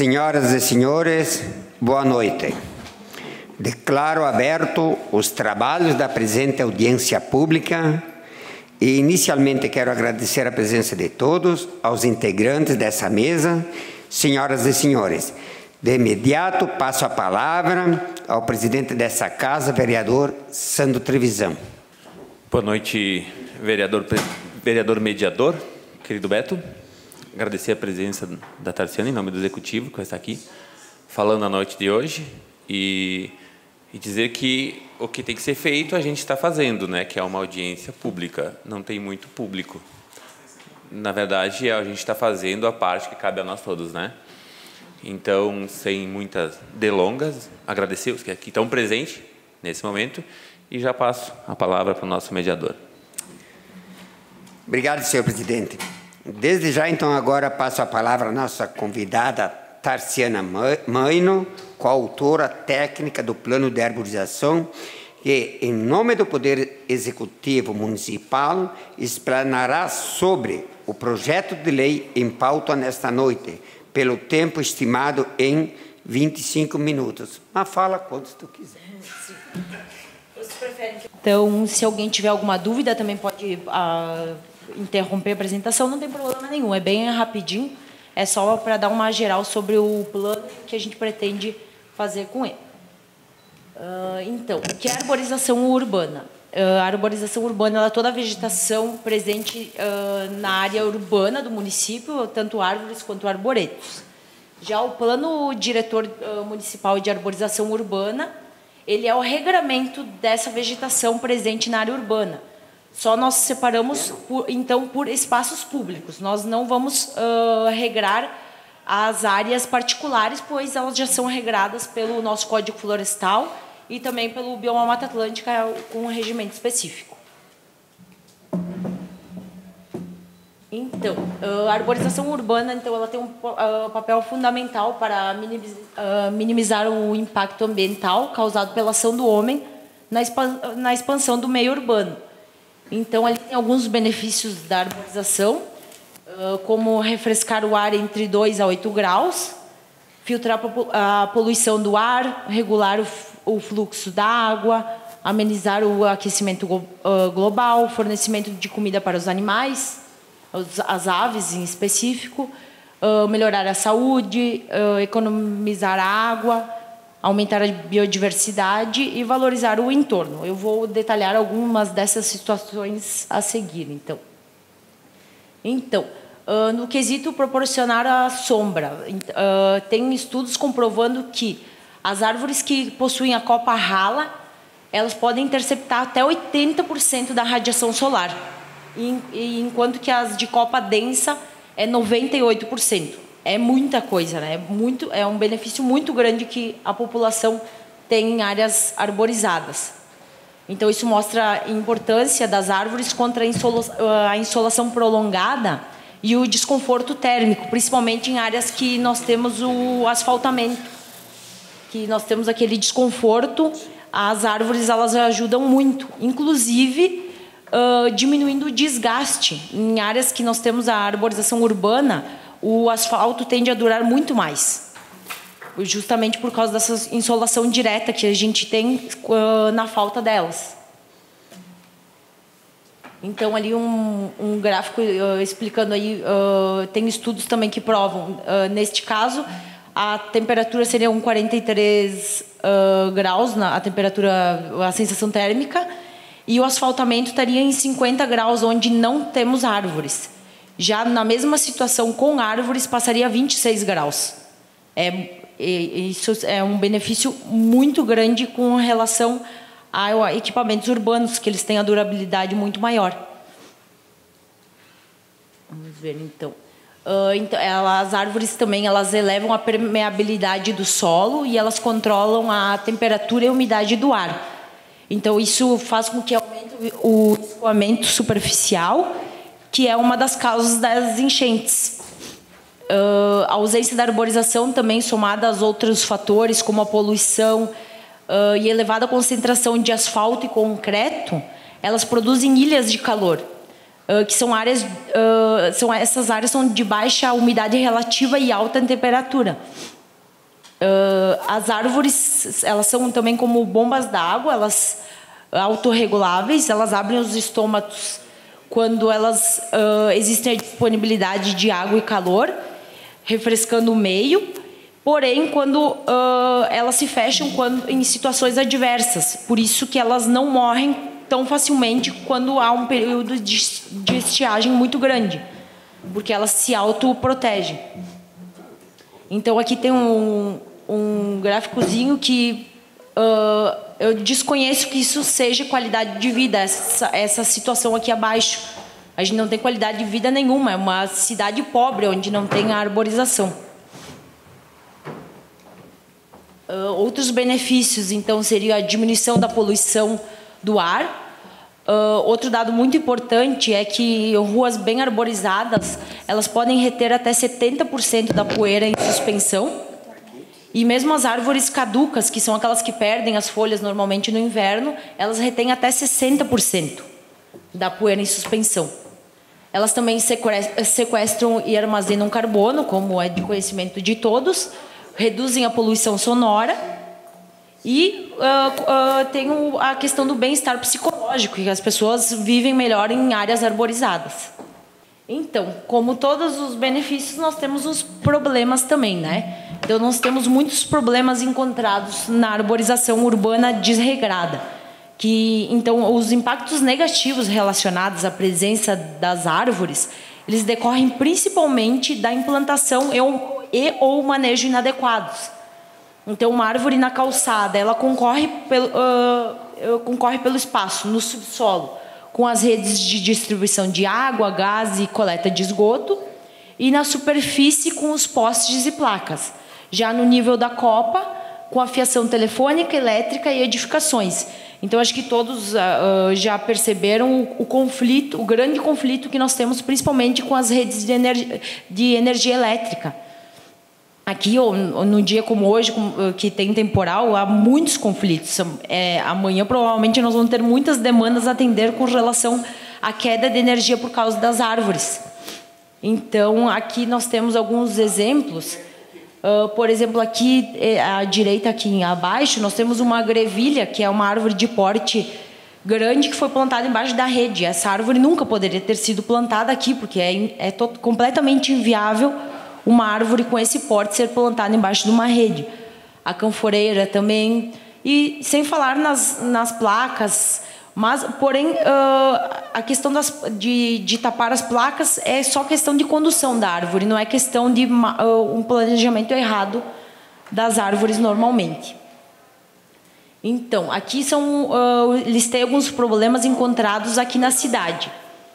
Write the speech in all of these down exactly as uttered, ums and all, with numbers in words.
Senhoras e senhores, boa noite. Declaro aberto os trabalhos da presente audiência pública e, inicialmente, quero agradecer a presença de todos, aos integrantes dessa mesa, senhoras e senhores. De imediato, passo a palavra ao presidente dessa casa, vereador Sandro Trevisan. Boa noite, vereador, vereador mediador, querido Beto. Agradecer a presença da Tarciana, em nome do Executivo, que vai estar aqui, falando a noite de hoje, e, e dizer que o que tem que ser feito a gente está fazendo, né? Que é uma audiência pública, não tem muito público. Na verdade, a gente está fazendo a parte que cabe a nós todos, né? Então, sem muitas delongas, agradecer os que aqui estão presentes nesse momento e já passo a palavra para o nosso mediador. Obrigado, senhor presidente. Desde já, então, agora passo a palavra à nossa convidada Tarciana Maino, coautora técnica do Plano de Arborização, que, em nome do Poder Executivo Municipal, explanará sobre o projeto de lei em pauta nesta noite, pelo tempo estimado em vinte e cinco minutos. Mas fala quantos tu quiser. Então, se alguém tiver alguma dúvida, também pode uh, interromper a apresentação, não tem problema nenhum, é bem rapidinho, é só para dar uma geral sobre o plano que a gente pretende fazer com ele. Uh, então, o que é a arborização urbana? Uh, a arborização urbana ela é toda a vegetação presente uh, na área urbana do município, tanto árvores quanto arboretos. Já o Plano Diretor uh, Municipal de Arborização Urbana, ele é o regramento dessa vegetação presente na área urbana. Só nós separamos, por, então, por espaços públicos. Nós não vamos uh, regrar as áreas particulares, pois elas já são regradas pelo nosso Código Florestal e também pelo Bioma Mata Atlântica, com um regimento específico. Então, a arborização urbana, então, ela tem um uh, papel fundamental para minimizar, uh, minimizar o impacto ambiental causado pela ação do homem na, expan na expansão do meio urbano. Então, ali tem alguns benefícios da arborização, uh, como refrescar o ar entre dois a oito graus, filtrar a poluição do ar, regular o, o fluxo da água, amenizar o aquecimento uh, global, fornecimento de comida para os animais, as aves em específico, uh, melhorar a saúde, uh, economizar a água, aumentar a biodiversidade e valorizar o entorno. Eu vou detalhar algumas dessas situações a seguir, então. Então, uh, no quesito proporcionar a sombra, uh, tem estudos comprovando que as árvores que possuem a copa rala, elas podem interceptar até oitenta por cento da radiação solar, e, enquanto que as de copa densa é noventa e oito por cento. É muita coisa, né? É, muito, é um benefício muito grande que a população tem em áreas arborizadas. Então, isso mostra a importância das árvores contra a, insola, a insolação prolongada e o desconforto térmico, principalmente em áreas que nós temos o asfaltamento, que nós temos aquele desconforto. As árvores elas ajudam muito, inclusive uh, diminuindo o desgaste. Em áreas que nós temos a arborização urbana, o asfalto tende a durar muito mais, justamente por causa dessa insolação direta que a gente tem uh, na falta delas. Então, ali um, um gráfico uh, explicando aí, uh, tem estudos também que provam, uh, neste caso, a temperatura seria um quarenta e três uh, graus, na, a temperatura, a sensação térmica, e o asfaltamento estaria em cinquenta graus, onde não temos árvores. Já na mesma situação com árvores, passaria a vinte e seis graus. É, isso é um benefício muito grande com relação a equipamentos urbanos, que eles têm a durabilidade muito maior. Vamos ver, então. Uh, então elas, as árvores também elas elevam a permeabilidade do solo e elas controlam a temperatura e a umidade do ar. Então, isso faz com que aumente o escoamento superficial, que é uma das causas das enchentes. Uh, a ausência da arborização também, somada a outros fatores, como a poluição uh, e elevada concentração de asfalto e concreto, elas produzem ilhas de calor, uh, que são áreas, uh, são, essas áreas são de baixa umidade relativa e alta temperatura. Uh, as árvores, elas são também como bombas d'água, elas autorreguláveis, elas abrem os estômatos quando elas uh, existe a disponibilidade de água e calor, refrescando o meio. Porém, quando uh, elas se fecham quando, em situações adversas, por isso que elas não morrem tão facilmente quando há um período de, de estiagem muito grande, porque elas se autoprotegem. Então, aqui tem um, um gráficozinho que uh, eu desconheço que isso seja qualidade de vida, essa, essa situação aqui abaixo. A gente não tem qualidade de vida nenhuma, é uma cidade pobre, onde não tem arborização. Uh, outros benefícios, então, seria a diminuição da poluição do ar. Uh, outro dado muito importante é que ruas bem arborizadas, elas podem reter até setenta por cento da poeira em suspensão. E mesmo as árvores caducas, que são aquelas que perdem as folhas normalmente no inverno, elas retêm até sessenta por cento da poeira em suspensão. Elas também sequestram e armazenam carbono, como é de conhecimento de todos, reduzem a poluição sonora e uh, uh, tem a questão do bem-estar psicológico, que as pessoas vivem melhor em áreas arborizadas. Então, como todos os benefícios, nós temos os problemas também, né? Então, nós temos muitos problemas encontrados na arborização urbana desregrada, que, então, os impactos negativos relacionados à presença das árvores, eles decorrem principalmente da implantação e e ou manejo inadequados. Então, uma árvore na calçada, ela concorre pelo, uh, concorre pelo espaço, no subsolo, com as redes de distribuição de água, gás e coleta de esgoto, e na superfície com os postes e placas. Já no nível da copa, com a fiação telefônica, elétrica e edificações. Então, acho que todos uh, já perceberam o, o conflito, o grande conflito que nós temos, principalmente com as redes de, energia, de energia elétrica. Aqui, no dia como hoje, que tem temporal, há muitos conflitos. É, amanhã, provavelmente, nós vamos ter muitas demandas a atender com relação à queda de energia por causa das árvores. Então, aqui nós temos alguns exemplos. Uh, por exemplo, aqui, à direita, aqui abaixo, nós temos uma grevilha, que é uma árvore de porte grande, que foi plantada embaixo da rede. Essa árvore nunca poderia ter sido plantada aqui, porque é, é completamente inviável uma árvore com esse porte ser plantada embaixo de uma rede. A canforeira também, e sem falar nas, nas placas, mas, porém, uh, a questão das, de, de tapar as placas é só questão de condução da árvore, não é questão de uh, um planejamento errado das árvores normalmente. Então, aqui são, uh, listei alguns problemas encontrados aqui na cidade.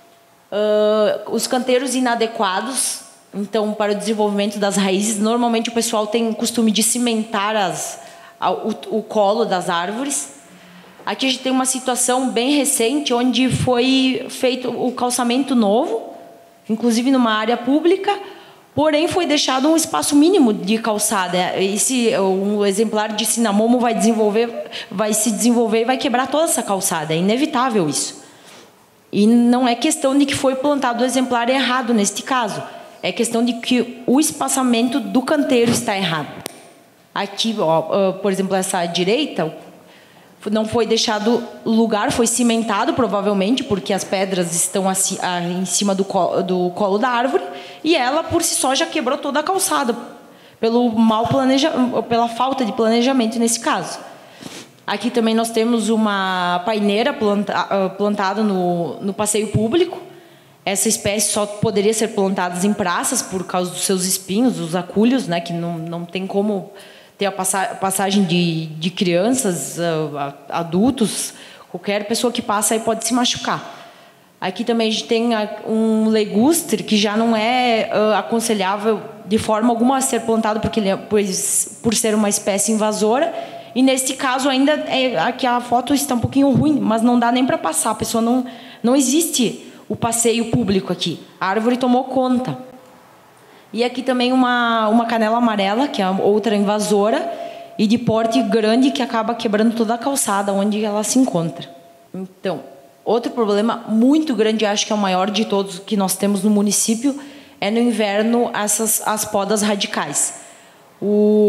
Uh, os canteiros inadequados. Então, para o desenvolvimento das raízes, normalmente o pessoal tem o costume de cimentar as, o, o colo das árvores. Aqui a gente tem uma situação bem recente, onde foi feito o calçamento novo, inclusive numa área pública, porém foi deixado um espaço mínimo de calçada. Esse, um exemplar de cinamomo vai, desenvolver, vai se desenvolver e vai quebrar toda essa calçada, é inevitável isso. E não é questão de que foi plantado o exemplar errado neste caso. É questão de que o espaçamento do canteiro está errado. Aqui, ó, por exemplo, essa direita, não foi deixado lugar, foi cimentado, provavelmente, porque as pedras estão assim, em cima do colo, do colo da árvore, e ela, por si só, já quebrou toda a calçada, pelo mau planeja, pela falta de planejamento nesse caso. Aqui também nós temos uma paineira planta, plantada no, no passeio público. Essa espécie só poderia ser plantada em praças por causa dos seus espinhos, os acúlios, né, que não, não tem como ter a passagem de, de crianças, adultos, qualquer pessoa que passa aí pode se machucar. Aqui também a gente tem um legustre que já não é aconselhável de forma alguma a ser plantado, porque ele é, pois, por ser uma espécie invasora. E nesse caso ainda é, aqui a foto está um pouquinho ruim, mas não dá nem para passar. A pessoa não, não existe o passeio público aqui. A árvore tomou conta. E aqui também uma, uma canela amarela, que é outra invasora, e de porte grande, que acaba quebrando toda a calçada onde ela se encontra. Então, outro problema muito grande, acho que é o maior de todos que nós temos no município, é no inverno essas, as podas radicais. O,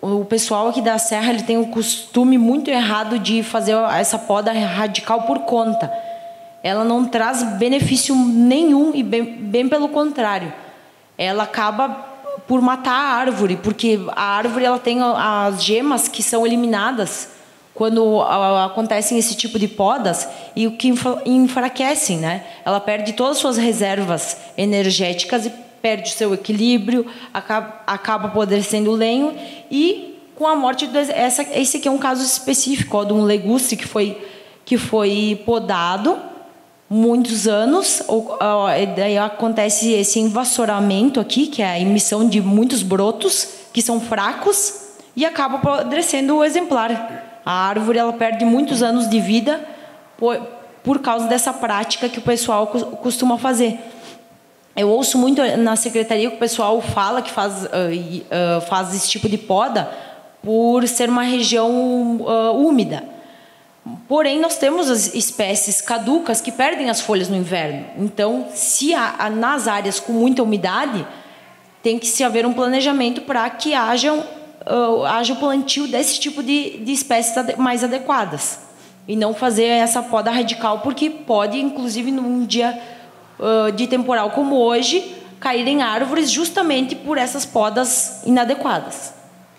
o pessoal aqui da Serra ele tem um costume muito errado de fazer essa poda radical por conta. Ela não traz benefício nenhum e bem, bem pelo contrário. Ela acaba por matar a árvore, porque a árvore ela tem as gemas que são eliminadas quando acontecem esse tipo de podas e o que enfraquecem, né? Ela perde todas as suas reservas energéticas e perde o seu equilíbrio, acaba, acaba apodrecendo o lenho e com a morte do, essa, esse aqui é um caso específico ó, de um legustre que foi que foi podado muitos anos, ou, ó, daí acontece esse invassoramento aqui, que é a emissão de muitos brotos que são fracos e acaba apodrecendo o exemplar. A árvore ela perde muitos anos de vida por, por causa dessa prática que o pessoal costuma fazer. Eu ouço muito na secretaria que o pessoal fala que faz, uh, uh, faz esse tipo de poda por ser uma região uh, úmida. Porém, nós temos as espécies caducas que perdem as folhas no inverno. Então, se há, nas áreas com muita umidade, tem que se haver um planejamento para que haja, uh, haja o plantio desse tipo de, de espécies mais adequadas. E não fazer essa poda radical, porque pode, inclusive, num dia de temporal como hoje, caírem árvores justamente por essas podas inadequadas.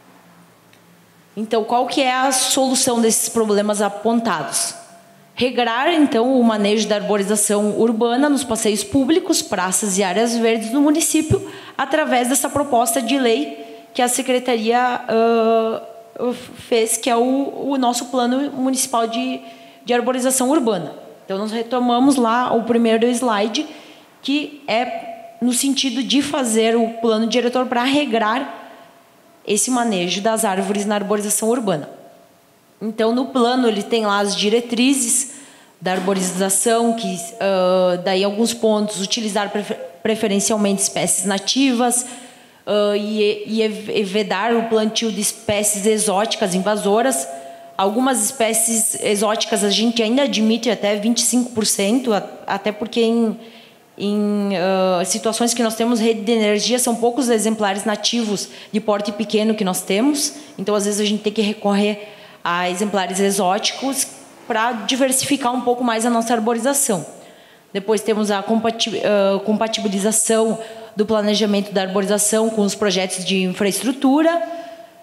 Então, qual que é a solução desses problemas apontados? Regrar, então, o manejo da arborização urbana nos passeios públicos, praças e áreas verdes do município, através dessa proposta de lei que a Secretaria uh, fez, que é o, o nosso Plano Municipal de, de Arborização Urbana. Então, nós retomamos lá o primeiro slide, que é no sentido de fazer o plano diretor para regrar esse manejo das árvores na arborização urbana. Então, no plano, ele tem lá as diretrizes da arborização, que uh, daí alguns pontos, utilizar prefer preferencialmente espécies nativas uh, e, e vedar o plantio de espécies exóticas invasoras. Algumas espécies exóticas a gente ainda admite até vinte e cinco por cento, até porque em, em uh, situações que nós temos rede de energia, são poucos exemplares nativos de porte pequeno que nós temos. Então, às vezes, a gente tem que recorrer a exemplares exóticos para diversificar um pouco mais a nossa arborização. Depois temos a compatibilização do planejamento da arborização com os projetos de infraestrutura,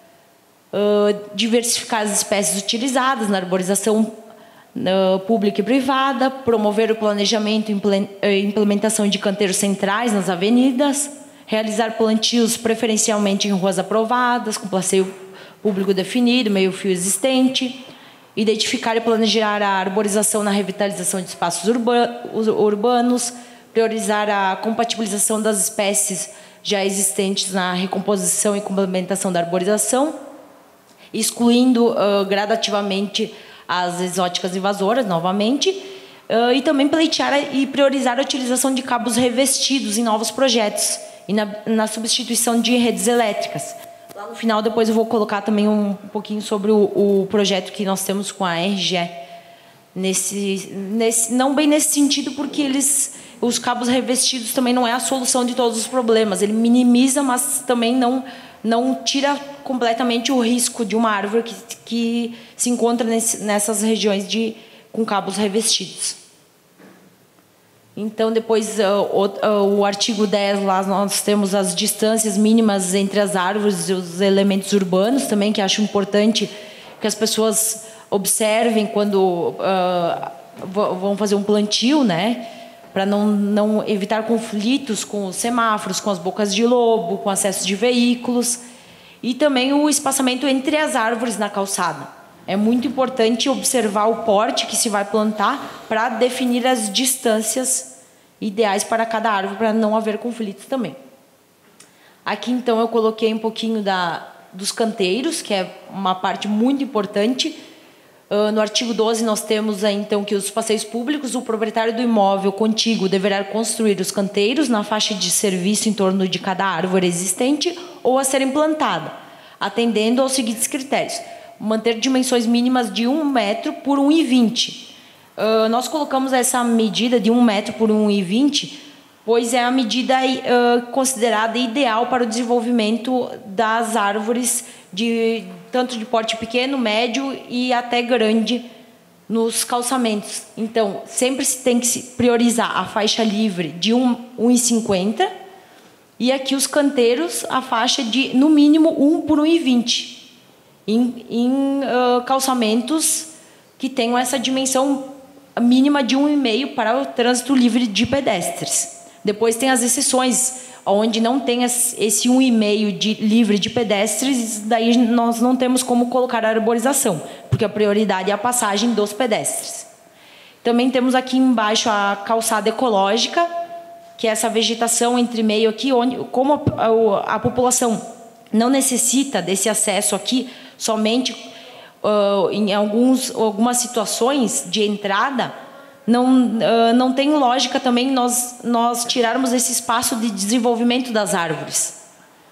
Uh, diversificar as espécies utilizadas na arborização uh, pública e privada, promover o planejamento e implementação de canteiros centrais nas avenidas, realizar plantios preferencialmente em ruas aprovadas, com passeio público definido, meio-fio existente, identificar e planejar a arborização na revitalização de espaços urba urbanos, priorizar a compatibilização das espécies já existentes na recomposição e complementação da arborização, excluindo uh, gradativamente as exóticas invasoras, novamente, uh, e também pleitear e priorizar a utilização de cabos revestidos em novos projetos e na, na substituição de redes elétricas. Lá no final, depois eu vou colocar também um, um pouquinho sobre o, o projeto que nós temos com a R G E, nesse, nesse, não bem nesse sentido, porque eles, os cabos revestidos também não é a solução de todos os problemas. Ele minimiza, mas também não... não tira completamente o risco de uma árvore que, que se encontra nesse, nessas regiões de, com cabos revestidos. Então, depois, uh, o, uh, o artigo dez, lá nós temos as distâncias mínimas entre as árvores e os elementos urbanos também, que acho importante que as pessoas observem quando uh, vão fazer um plantio, né? Para não, não evitar conflitos com os semáforos, com as bocas de lobo, com acesso de veículos. E também o espaçamento entre as árvores na calçada. É muito importante observar o porte que se vai plantar para definir as distâncias ideais para cada árvore, para não haver conflitos também. Aqui, então, eu coloquei um pouquinho da, dos canteiros, que é uma parte muito importante. Uh, no artigo doze, nós temos, então, que os passeios públicos, o proprietário do imóvel contíguo deverá construir os canteiros na faixa de serviço em torno de cada árvore existente ou a ser implantada, atendendo aos seguintes critérios. Manter dimensões mínimas de um metro por um e vinte. Uh, nós colocamos essa medida de um metro por um e vinte pois é a medida uh, considerada ideal para o desenvolvimento das árvores, de, tanto de porte pequeno, médio e até grande, nos calçamentos. Então, sempre se tem que se priorizar a faixa livre de um e cinquenta e aqui os canteiros, a faixa de, no mínimo, um por um e vinte. Em, em uh, calçamentos que tenham essa dimensão mínima de um e meio para o trânsito livre de pedestres. Depois tem as exceções, onde não tem esse um e meio de livre de pedestres, daí nós não temos como colocar a arborização, porque a prioridade é a passagem dos pedestres. Também temos aqui embaixo a calçada ecológica, que é essa vegetação entre meio aqui, onde, como a, a, a população não necessita desse acesso aqui, somente uh, em alguns, algumas situações de entrada, Não, uh, não tem lógica também nós, nós tirarmos esse espaço de desenvolvimento das árvores.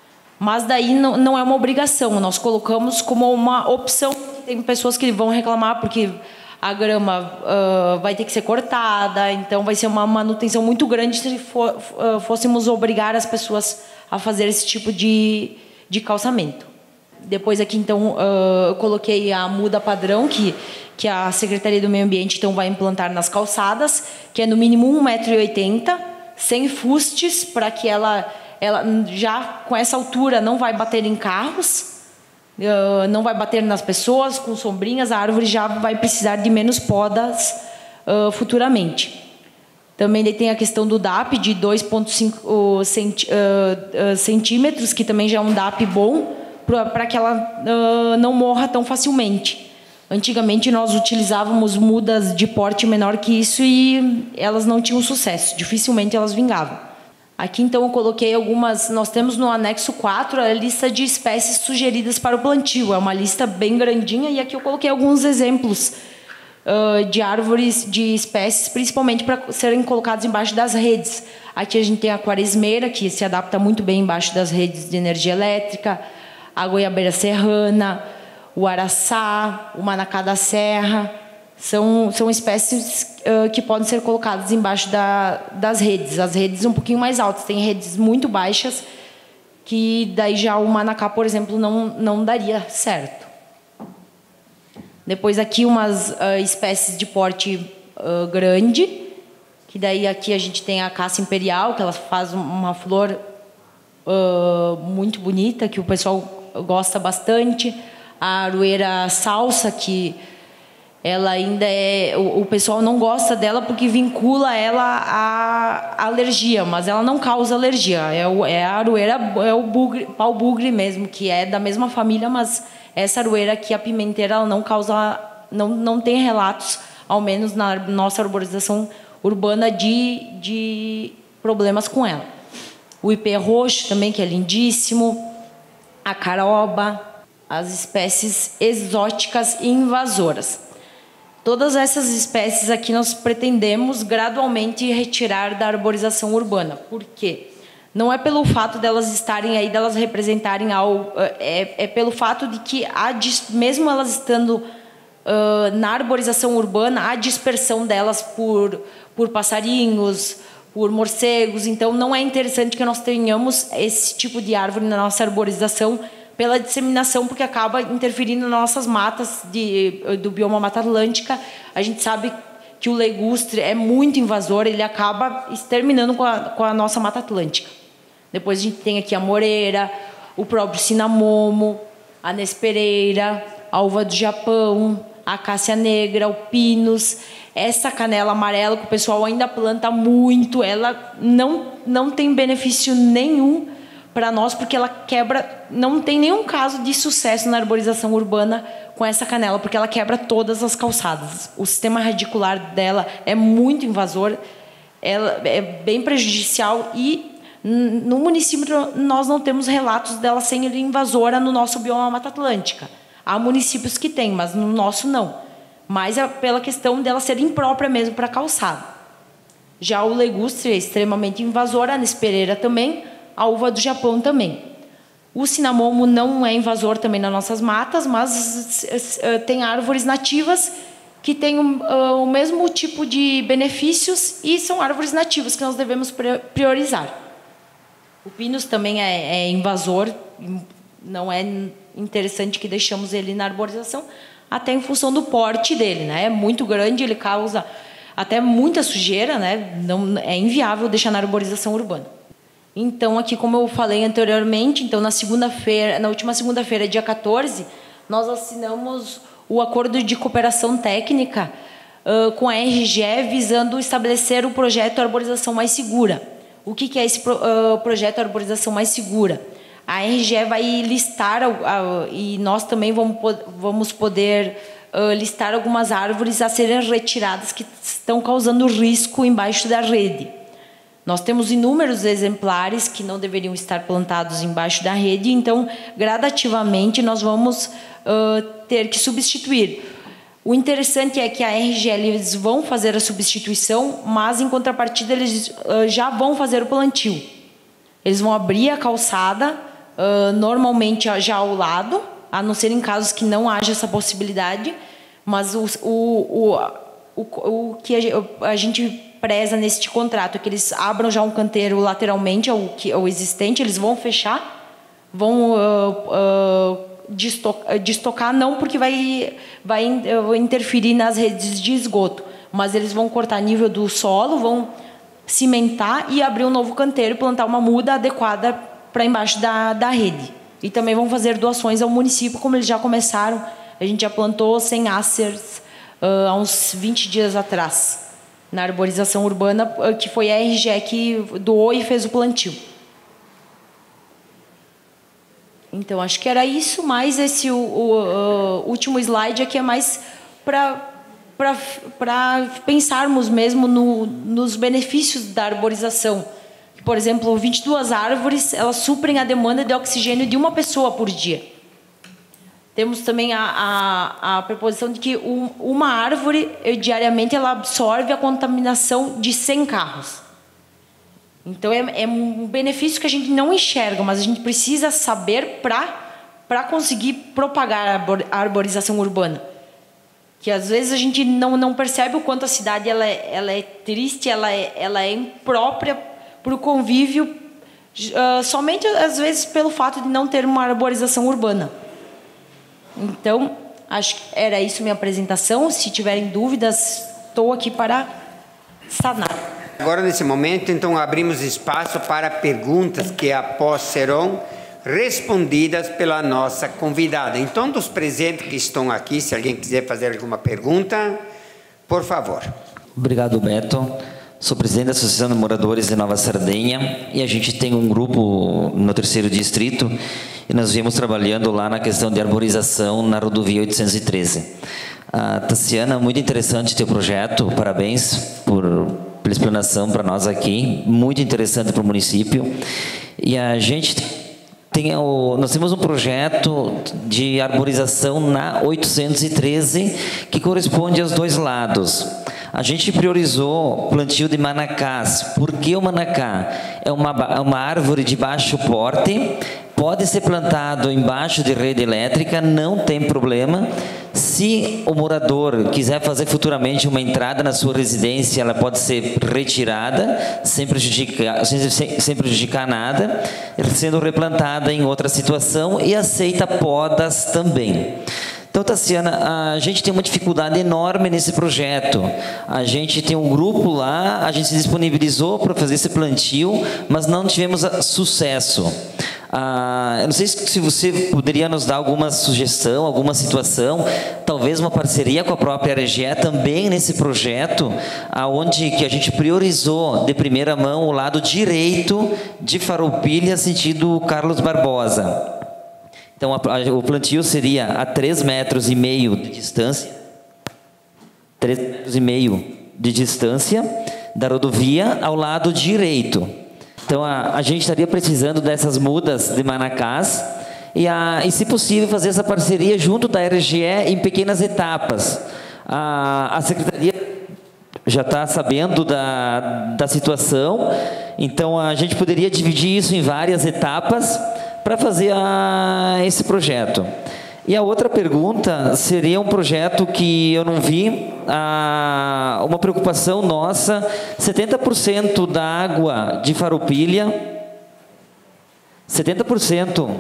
Mas daí não, não é uma obrigação, nós colocamos como uma opção. Tem pessoas que vão reclamar porque a grama uh, vai ter que ser cortada, então vai ser uma manutenção muito grande se for, uh, fôssemos obrigar as pessoas a fazer esse tipo de, de calçamento. Depois aqui, então, uh, eu coloquei a muda padrão, que, que a Secretaria do Meio Ambiente então, vai implantar nas calçadas, que é no mínimo um metro e oitenta, sem fustes, para que ela, ela já com essa altura não vai bater em carros, uh, não vai bater nas pessoas, com sombrinhas, a árvore já vai precisar de menos podas uh, futuramente. Também tem a questão do D A P de dois vírgula cinco uh, centi, uh, uh, centímetros, que também já é um D A P bom, para que ela uh, não morra tão facilmente. Antigamente nós utilizávamos mudas de porte menor que isso e elas não tinham sucesso, dificilmente elas vingavam. Aqui então eu coloquei algumas, nós temos no anexo quatro a lista de espécies sugeridas para o plantio, é uma lista bem grandinha e aqui eu coloquei alguns exemplos uh, de árvores, de espécies, principalmente para serem colocados embaixo das redes. Aqui a gente tem a quaresmeira, que se adapta muito bem embaixo das redes de energia elétrica, a goiabeira serrana, o araçá, o manacá da serra, são, são espécies uh, que podem ser colocadas embaixo da, das redes. As redes um pouquinho mais altas, tem redes muito baixas, que daí já o manacá, por exemplo, não, não daria certo. Depois aqui umas uh, espécies de porte uh, grande, que daí aqui a gente tem a caça imperial, que ela faz uma flor uh, muito bonita, que o pessoal gosta bastante. A aroeira salsa, que ela ainda é... O, o pessoal não gosta dela porque vincula ela à alergia, mas ela não causa alergia. É, o, é a aroeira, é o bugre, pau bugre mesmo, que é da mesma família, mas essa aroeira aqui, a pimenteira, ela não causa... Não, não tem relatos, ao menos na nossa arborização urbana, de, de problemas com ela. O ipê roxo também, que é lindíssimo. A caroba, as espécies exóticas e invasoras. Todas essas espécies aqui nós pretendemos gradualmente retirar da arborização urbana. Por quê? Não é pelo fato delas estarem aí, delas representarem algo, é, é pelo fato de que, há, mesmo elas estando uh, na arborização urbana, há dispersão delas por, por passarinhos, por morcegos, então não é interessante que nós tenhamos esse tipo de árvore na nossa arborização pela disseminação, porque acaba interferindo nas nossas matas de, do bioma Mata Atlântica. A gente sabe que o legustre é muito invasor, ele acaba exterminando com a, com a nossa Mata Atlântica. Depois a gente tem aqui a moreira, o próprio cinamomo, a nespereira, a uva do Japão, a acácia negra, o pinus. Essa canela amarela que o pessoal ainda planta muito, ela não, não tem benefício nenhum para nós, porque ela quebra, não tem nenhum caso de sucesso na arborização urbana com essa canela, porque ela quebra todas as calçadas. O sistema radicular dela é muito invasor, ela é bem prejudicial e no município nós não temos relatos dela sendo invasora no nosso bioma Mata Atlântica. Há municípios que têm, mas no nosso não. Mas é pela questão dela ser imprópria mesmo para calçada. Já o legustre é extremamente invasor, a nespereira também, a uva do Japão também. O cinamomo não é invasor também nas nossas matas, mas tem árvores nativas que têm um, uh, o mesmo tipo de benefícios e são árvores nativas que nós devemos priorizar. O pinus também é, é invasor, não é interessante que deixamos ele na arborização, até em função do porte dele, né? É muito grande, ele causa até muita sujeira, né? Não, é inviável deixar na arborização urbana. Então, aqui, como eu falei anteriormente, então, na segunda-feira, na última segunda-feira, dia quatorze, nós assinamos o acordo de cooperação técnica uh, com a R G E, visando estabelecer o projeto Arborização Mais Segura. O que, que é esse pro, uh, projeto Arborização Mais Segura? A R G E vai listar, uh, uh, e nós também vamos, vamos poder uh, listar algumas árvores a serem retiradas que estão causando risco embaixo da rede. Nós temos inúmeros exemplares que não deveriam estar plantados embaixo da rede, então, gradativamente, nós vamos uh, ter que substituir. O interessante é que a R G L eles vão fazer a substituição, mas, em contrapartida, eles uh, já vão fazer o plantio. Eles vão abrir a calçada, uh, normalmente já ao lado, a não ser em casos que não haja essa possibilidade, mas o, o, o, o, o que a gente preza neste contrato é que eles abram já um canteiro lateralmente ao, ao existente, eles vão fechar, vão uh, uh, destocar, destocar, não porque vai, vai interferir nas redes de esgoto, mas eles vão cortar nível do solo, vão cimentar e abrir um novo canteiro e plantar uma muda adequada para embaixo da, da rede. E também vão fazer doações ao município, como eles já começaram. A gente já plantou cem acers uh, há uns vinte dias atrás, na arborização urbana, que foi a R G E que doou e fez o plantio. Então, acho que era isso, mas esse o, o, o último slide aqui é mais para para pensarmos mesmo no, nos benefícios da arborização. Por exemplo, vinte e duas árvores, elas suprem a demanda de oxigênio de uma pessoa por dia. Temos também a, a, a preposição de que um, uma árvore, diariamente, ela absorve a contaminação de cem carros. Então, é, é um benefício que a gente não enxerga, mas a gente precisa saber para conseguir propagar a arborização urbana. Que, às vezes, a gente não, não percebe o quanto a cidade ela é, ela é triste, ela é, ela é imprópria para o convívio, uh, somente, às vezes, pelo fato de não ter uma arborização urbana. Então, acho que era isso minha apresentação. Se tiverem dúvidas, estou aqui para sanar. Agora, nesse momento, então, abrimos espaço para perguntas que após serão respondidas pela nossa convidada. Então, dos presentes que estão aqui, se alguém quiser fazer alguma pergunta, por favor. Obrigado, Beto. Sou presidente da Associação de Moradores de Nova Sardenha e a gente tem um grupo no terceiro distrito e nós viemos trabalhando lá na questão de arborização na rodovia oitocentos e treze. A Tassiana, muito interessante teu projeto, parabéns por, pela explanação para nós aqui, muito interessante para o município. E a gente tem o, nós temos um projeto de arborização na oitocentos e treze que corresponde aos dois lados. A gente priorizou plantio de manacás. Por que o manacá? É uma, uma árvore de baixo porte, pode ser plantado embaixo de rede elétrica, não tem problema. Se o morador quiser fazer futuramente uma entrada na sua residência, ela pode ser retirada, sem prejudicar, sem, sem, sem prejudicar nada, sendo replantada em outra situação e aceita podas também. Então, Tassiana, a gente tem uma dificuldade enorme nesse projeto. A gente tem um grupo lá, a gente se disponibilizou para fazer esse plantio, mas não tivemos sucesso. Ah, eu não sei se você poderia nos dar alguma sugestão, alguma situação, talvez uma parceria com a própria R G E também nesse projeto, aonde que a gente priorizou de primeira mão o lado direito de Farroupilha, sentido Carlos Barbosa. Então, a, a, o plantio seria a três metros e meio de distância, três metros e meio de distância da rodovia ao lado direito. Então, a, a gente estaria precisando dessas mudas de manacás e, a, e, se possível, fazer essa parceria junto da R G E em pequenas etapas. A, a Secretaria já está sabendo da, da situação, então a gente poderia dividir isso em várias etapas para fazer a, esse projeto. E a outra pergunta seria um projeto que eu não vi, a, uma preocupação nossa, setenta por cento da água de Farroupilha, setenta por cento,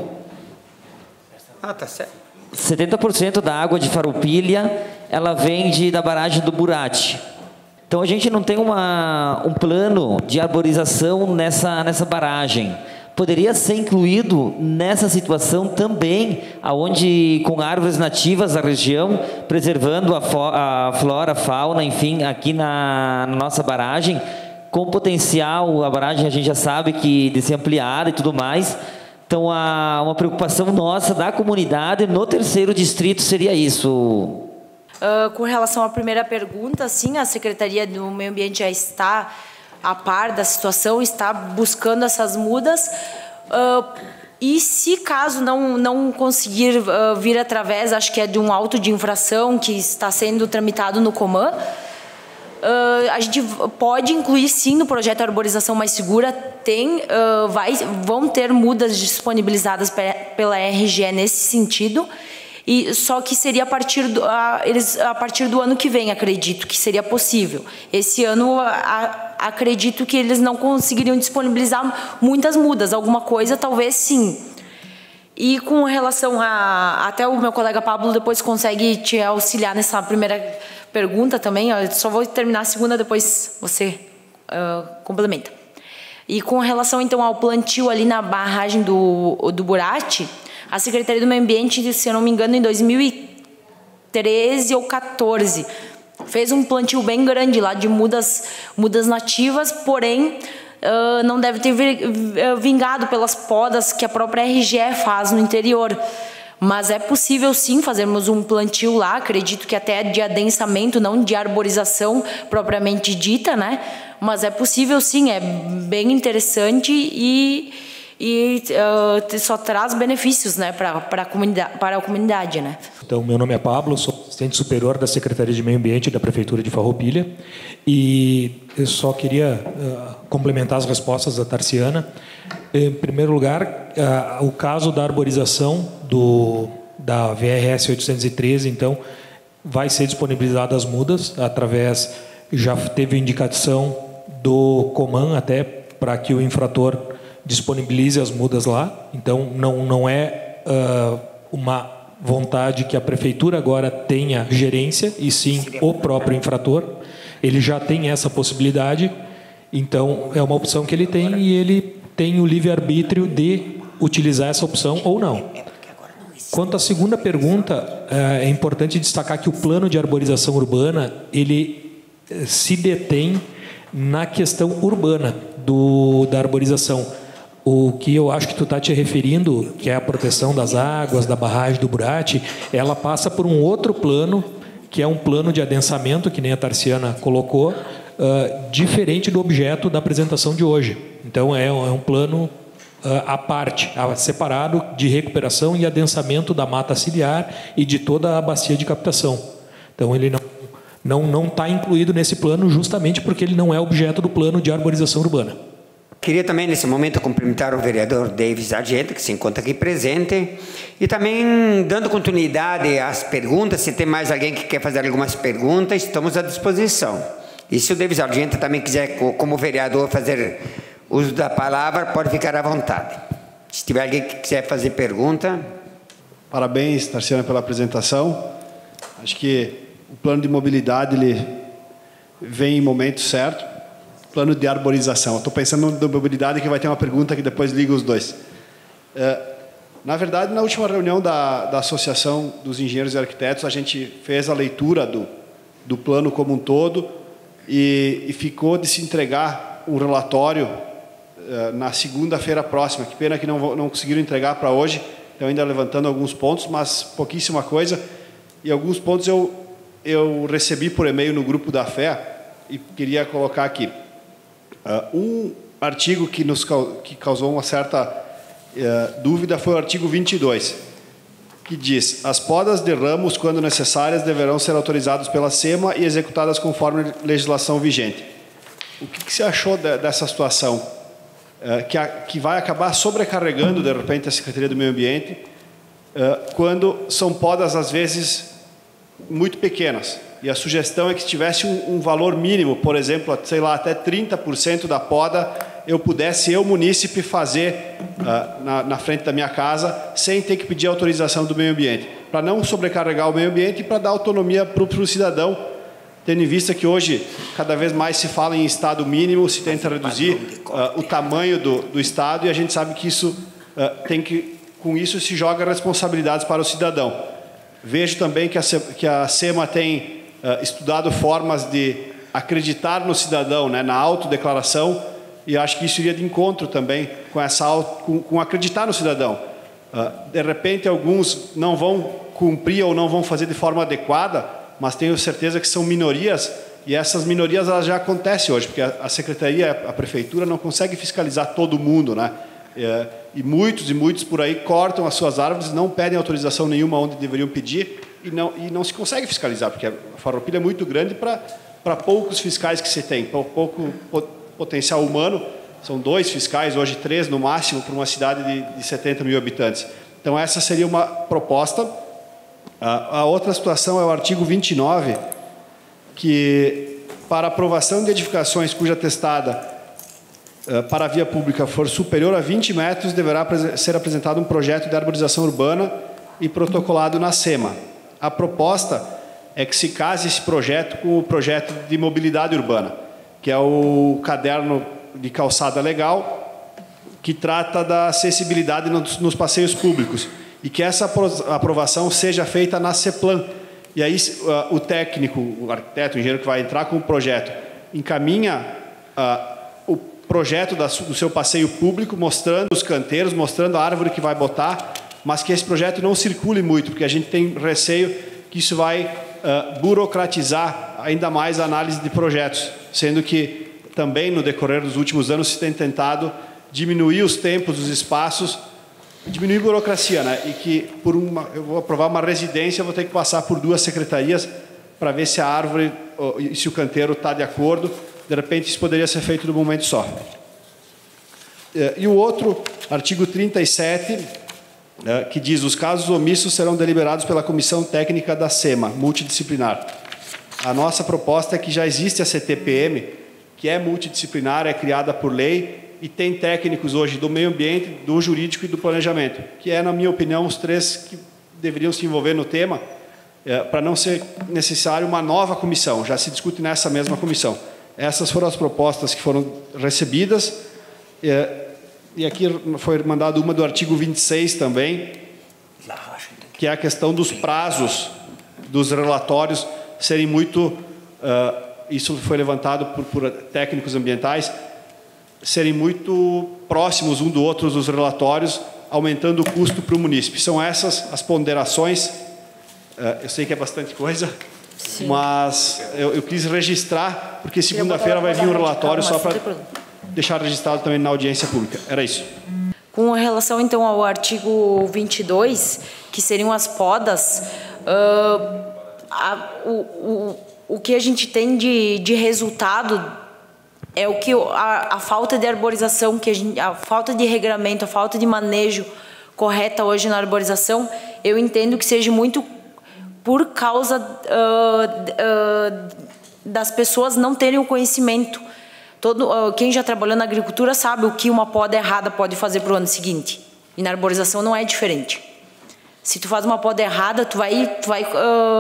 Ah, tá certo. setenta por cento da água de Farroupilha, ela vem de, da barragem do Burati. Então a gente não tem uma, um plano de arborização nessa, nessa barragem. Poderia ser incluído nessa situação também, aonde com árvores nativas da região, preservando a, fo a flora, a fauna, enfim, aqui na, na nossa barragem, com potencial, a barragem a gente já sabe que de ser ampliada e tudo mais. Então, a, uma preocupação nossa da comunidade no terceiro distrito seria isso. Uh, com relação à primeira pergunta, sim, a Secretaria do Meio Ambiente já está a par da situação, está buscando essas mudas. Uh, e se caso não, não conseguir uh, vir através, acho que é de um auto de infração que está sendo tramitado no Coman, uh, a gente pode incluir sim no projeto Arborização Mais Segura, tem, uh, vai, vão ter mudas disponibilizadas pela R G E nesse sentido. E só que seria a partir do, a, eles, a partir do ano que vem, acredito que seria possível. Esse ano, a, acredito que eles não conseguiriam disponibilizar muitas mudas. Alguma coisa, talvez sim. E com relação a... Até o meu colega Pablo depois consegue te auxiliar nessa primeira pergunta também. Eu só vou terminar a segunda, depois você uh, complementa. E com relação, então, ao plantio ali na barragem do, do Burati, a Secretaria do Meio Ambiente, se eu não me engano, em dois mil e treze ou quatorze, fez um plantio bem grande lá de mudas, mudas nativas, porém, uh, não deve ter vingado pelas podas que a própria R G E faz no interior. Mas é possível, sim, fazermos um plantio lá, acredito que até de adensamento, não de arborização propriamente dita, né? Mas é possível, sim, é bem interessante e... e uh, só traz benefícios, né, para a comunidade, para a comunidade, né? Então, meu nome é Pablo, sou assistente superior da Secretaria de Meio Ambiente da Prefeitura de Farroupilha e eu só queria uh, complementar as respostas da Tarciana. Em primeiro lugar, uh, o caso da arborização do, da V R S oitocentos e treze, então, vai ser disponibilizada as mudas através, já teve indicação do Coman até para que o infrator disponibilize as mudas lá. Então, não, não é uh, uma vontade que a prefeitura agora tenha gerência, e sim o próprio infrator. Ele já tem essa possibilidade, então é uma opção que ele tem e ele tem o livre-arbítrio de utilizar essa opção ou não. Quanto à segunda pergunta, é importante destacar que o plano de arborização urbana, ele se detém na questão urbana do, da arborização. O que eu acho que tu está te referindo, que é a proteção das águas, da barragem do Burati, ela passa por um outro plano, que é um plano de adensamento, que nem a Tarciana colocou, uh, diferente do objeto da apresentação de hoje. Então, é um, é um plano uh, à parte, separado de recuperação e adensamento da mata ciliar e de toda a bacia de captação. Então, ele não não não está incluído nesse plano justamente porque ele não é objeto do plano de arborização urbana. Queria também, nesse momento, cumprimentar o vereador Davis Argento, que se encontra aqui presente, e também dando continuidade às perguntas. Se tem mais alguém que quer fazer algumas perguntas, estamos à disposição. E se o Davis Argento também quiser, como vereador, fazer uso da palavra, pode ficar à vontade. Se tiver alguém que quiser fazer pergunta... Parabéns, Tarciana, pela apresentação. Acho que o plano de mobilidade ele vem em momento certo. Plano de arborização. Estou pensando na mobilidade, que vai ter uma pergunta que depois liga os dois. É, na verdade, na última reunião da, da Associação dos Engenheiros e Arquitetos, a gente fez a leitura do, do plano como um todo e, e ficou de se entregar um relatório é, na segunda-feira próxima. Que pena que não, não conseguiram entregar para hoje. Estão ainda levantando alguns pontos, mas pouquíssima coisa. E alguns pontos eu, eu recebi por e-mail no grupo da F E e queria colocar aqui. Uh, um artigo que nos que causou uma certa uh, dúvida foi o artigo vinte e dois, que diz: as podas de ramos, quando necessárias, deverão ser autorizadas pela SEMA e executadas conforme legislação vigente. O que, que você achou de, dessa situação? Uh, que, a, que vai acabar sobrecarregando, de repente, a Secretaria do Meio Ambiente, uh, quando são podas, às vezes, muito pequenas. E a sugestão é que se tivesse um, um valor mínimo, por exemplo, sei lá, até trinta por cento da poda, eu pudesse, eu, munícipe, fazer uh, na, na frente da minha casa, sem ter que pedir autorização do meio ambiente, para não sobrecarregar o meio ambiente e para dar autonomia para o cidadão, tendo em vista que hoje, cada vez mais se fala em estado mínimo, se tenta reduzir uh, o tamanho do, do estado, e a gente sabe que isso uh, tem que, com isso se joga responsabilidades para o cidadão. Vejo também que a, que a SEMA tem Uh, estudado formas de acreditar no cidadão, né, na autodeclaração, e acho que isso iria de encontro também com, essa, com, com acreditar no cidadão. Uh, de repente, alguns não vão cumprir ou não vão fazer de forma adequada, mas tenho certeza que são minorias, e essas minorias elas já acontecem hoje, porque a, a Secretaria, a Prefeitura não consegue fiscalizar todo mundo, né? Uh, e muitos e muitos por aí cortam as suas árvores, não pedem autorização nenhuma onde deveriam pedir, E não, e não se consegue fiscalizar, porque a Farroupilha é muito grande para poucos fiscais que se tem, para pouco potencial humano. São dois fiscais, hoje três no máximo, para uma cidade de, de setenta mil habitantes. Então, essa seria uma proposta. A, a outra situação é o artigo vinte e nove, que para aprovação de edificações cuja testada uh, para a via pública for superior a vinte metros, deverá ser apresentado um projeto de arborização urbana e protocolado na SEMA. A proposta é que se case esse projeto com o projeto de mobilidade urbana, que é o caderno de calçada legal, que trata da acessibilidade nos, nos passeios públicos, e que essa aprovação seja feita na CEPLAN. E aí uh, o técnico, o arquiteto, o engenheiro que vai entrar com o projeto, encaminha uh, o projeto da, do seu passeio público, mostrando os canteiros, mostrando a árvore que vai botar, mas que esse projeto não circule muito, porque a gente tem receio que isso vai uh, burocratizar ainda mais a análise de projetos, sendo que também no decorrer dos últimos anos se tem tentado diminuir os tempos, os espaços, diminuir a burocracia, né? E que por uma, eu vou aprovar uma residência, eu vou ter que passar por duas secretarias para ver se a árvore, se o canteiro está de acordo. De repente isso poderia ser feito num momento só. E o outro, artigo trinta e sete, que diz: os casos omissos serão deliberados pela comissão técnica da SEMA, multidisciplinar. A nossa proposta é que já existe a C T P M, que é multidisciplinar, é criada por lei e tem técnicos hoje do meio ambiente, do jurídico e do planejamento, que é, na minha opinião, os três que deveriam se envolver no tema, é, para não ser necessário uma nova comissão, já se discute nessa mesma comissão. Essas foram as propostas que foram recebidas. É, E aqui foi mandado uma do artigo vinte e seis também, que é a questão dos prazos dos relatórios serem muito, uh, isso foi levantado por, por técnicos ambientais, serem muito próximos um do outro os relatórios, aumentando o custo para o munícipe. São essas as ponderações. Uh, eu sei que é bastante coisa, sim, mas eu, eu quis registrar, porque segunda-feira vai vir um relatório só para deixar registrado também na audiência pública. Era isso. Com relação, então, ao artigo vinte e dois, que seriam as podas, uh, a, o, o, o que a gente tem de, de resultado é o que a, a falta de arborização, que a, gente, a falta de regramento, a falta de manejo correta hoje na arborização, eu entendo que seja muito por causa uh, uh, das pessoas não terem o conhecimento. Todo, uh, quem já trabalhou na agricultura sabe o que uma poda errada pode fazer para o ano seguinte. E na arborização não é diferente. Se tu faz uma poda errada, tu vai, tu vai uh,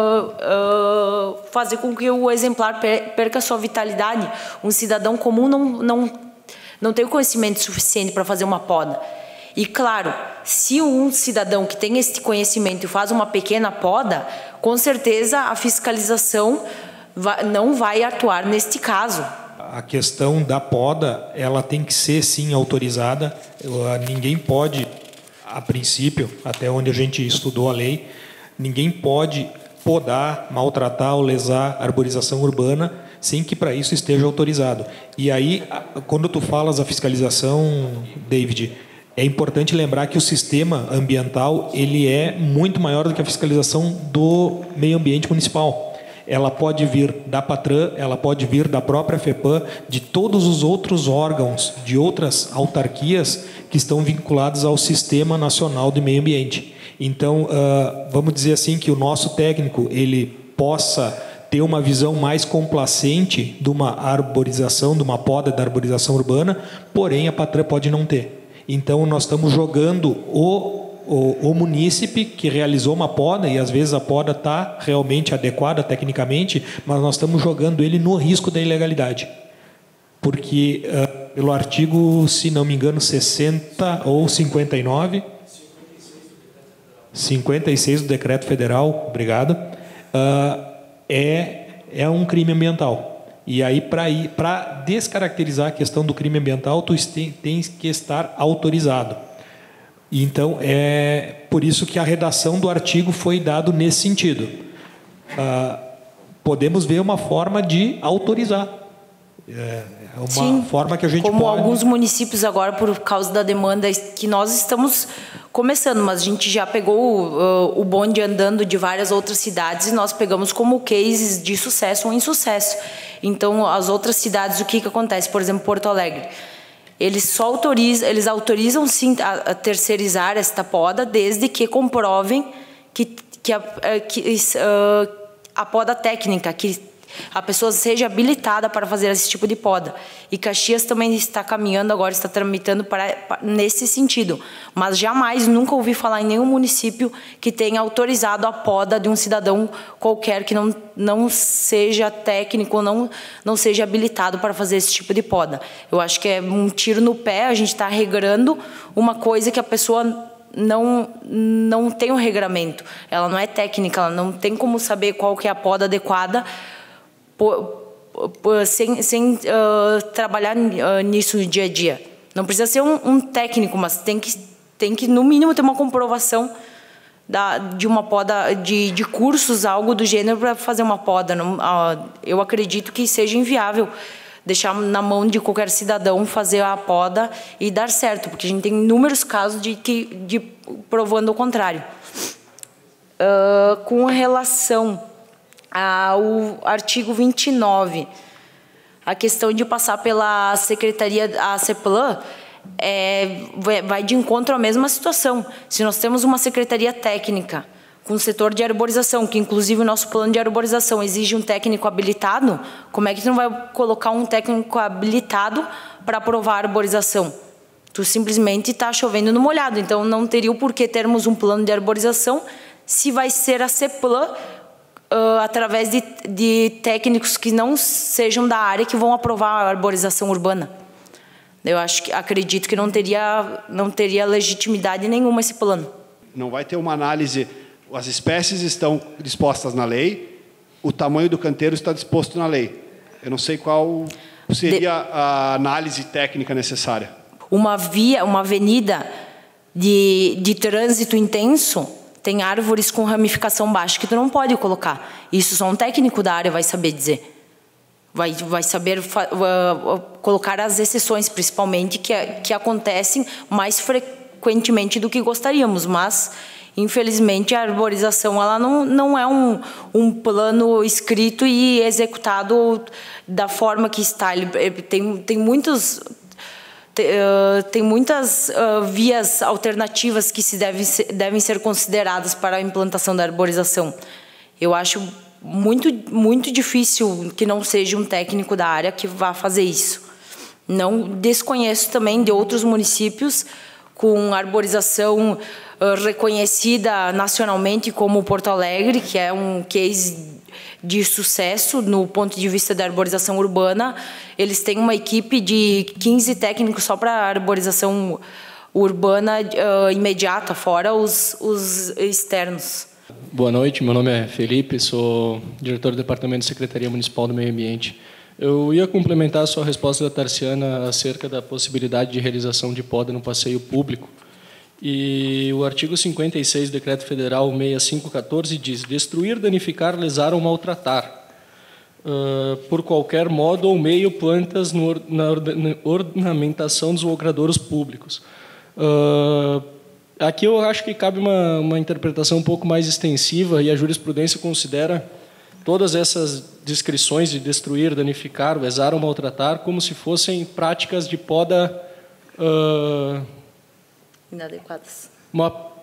uh, fazer com que o exemplar perca a sua vitalidade. Um cidadão comum não, não, não tem o conhecimento suficiente para fazer uma poda. E, claro, se um cidadão que tem esse conhecimento faz uma pequena poda, com certeza a fiscalização vai, não vai atuar neste caso. A questão da poda, ela tem que ser, sim, autorizada. Ninguém pode, a princípio, até onde a gente estudou a lei, ninguém pode podar, maltratar ou lesar a arborização urbana sem que para isso esteja autorizado. E aí, quando tu falas a fiscalização, David, é importante lembrar que o sistema ambiental ele é muito maior do que a fiscalização do meio ambiente municipal. Ela pode vir da PATRAN, ela pode vir da própria FEPAM, de todos os outros órgãos, de outras autarquias que estão vinculadas ao Sistema Nacional de Meio Ambiente. Então, uh, vamos dizer assim que o nosso técnico ele possa ter uma visão mais complacente de uma arborização, de uma poda da arborização urbana, porém a Patran pode não ter. Então, nós estamos jogando o, o, o munícipe que realizou uma poda, e às vezes a poda está realmente adequada tecnicamente, mas nós estamos jogando ele no risco da ilegalidade. Porque, uh, pelo artigo, se não me engano, sessenta ou cinquenta e nove... cinquenta e seis do Decreto Federal, obrigado, uh, é, é um crime ambiental. E aí, para descaracterizar a questão do crime ambiental, tu tem, tens que estar autorizado. Então, é por isso que a redação do artigo foi dado nesse sentido. Uh, podemos ver uma forma de autorizar. É uma Sim, forma que a gente como pode... alguns municípios agora, por causa da demanda que nós estamos começando, mas a gente já pegou uh, o bonde andando de várias outras cidades e nós pegamos como cases de sucesso ou insucesso. Então, as outras cidades, o que, que acontece? Por exemplo, Porto Alegre. Eles só autorizam, eles autorizam sim a, a terceirizar esta poda, desde que comprovem que, que, a, que uh, a poda técnica, que a pessoa seja habilitada para fazer esse tipo de poda. E Caxias também está caminhando agora, está tramitando para, para, nesse sentido. Mas jamais, nunca ouvi falar em nenhum município que tenha autorizado a poda de um cidadão qualquer que não, não seja técnico, não, não seja habilitado para fazer esse tipo de poda. Eu acho que é um tiro no pé, a gente está regrando uma coisa que a pessoa não, não tem um regramento. Ela não é técnica, ela não tem como saber qual que é a poda adequada, Por, por, sem, sem uh, trabalhar uh, nisso no dia a dia. Não precisa ser um, um técnico, mas tem que, tem que, no mínimo, ter uma comprovação da, de uma poda, de, de cursos, algo do gênero, para fazer uma poda. Não, uh, eu acredito que seja inviável deixar na mão de qualquer cidadão fazer a poda e dar certo, porque a gente tem inúmeros casos de, que, de provando o contrário. Uh, com relação ao artigo vinte e nove, a questão de passar pela secretaria, a CEPLAN, é, vai de encontro à mesma situação. Se nós temos uma secretaria técnica com o setor de arborização, que inclusive o nosso plano de arborização exige um técnico habilitado, como é que tu não vai colocar um técnico habilitado para aprovar a arborização? Tu simplesmente está chovendo no molhado. Então, não teria o porquê termos um plano de arborização se vai ser a CEPLAN, Uh, através de, de técnicos que não sejam da área, que vão aprovar a arborização urbana. Eu acho que, acredito que não teria, não teria legitimidade nenhuma esse plano. Não vai ter uma análise, as espécies estão dispostas na lei, o tamanho do canteiro está disposto na lei. Eu não sei qual seria de, a análise técnica necessária. Uma via, uma avenida de, de trânsito intenso, tem árvores com ramificação baixa que tu não pode colocar. Isso só um técnico da área vai saber dizer. Vai, vai saber uh, colocar as exceções, principalmente, que, que acontecem mais frequentemente do que gostaríamos. Mas, infelizmente, a arborização ela não, não é um, um plano escrito e executado da forma que está. Ele, ele tem, tem muitos... Tem muitas uh, vias alternativas que se deve ser, devem ser consideradas para a implantação da arborização. Eu acho muito, muito difícil que não seja um técnico da área que vá fazer isso. Não desconheço também de outros municípios com arborização uh, reconhecida nacionalmente, como Porto Alegre, que é um case de sucesso no ponto de vista da arborização urbana. Eles têm uma equipe de quinze técnicos só para arborização urbana uh, imediata, fora os, os externos. Boa noite, meu nome é Felipe, sou diretor do Departamento de Secretaria Municipal do Meio Ambiente. Eu ia complementar a sua resposta da Tarciana acerca da possibilidade de realização de poda no passeio público. E o artigo cinquenta e seis do Decreto Federal sessenta e cinco quatorze diz: destruir, danificar, lesar ou maltratar, uh, por qualquer modo ou meio, plantas no, na, na ornamentação dos logradouros públicos. Uh, aqui eu acho que cabe uma, uma interpretação um pouco mais extensiva, e a jurisprudência considera todas essas descrições de destruir, danificar, lesar ou maltratar como se fossem práticas de poda... Uh, inadequadas. Uma,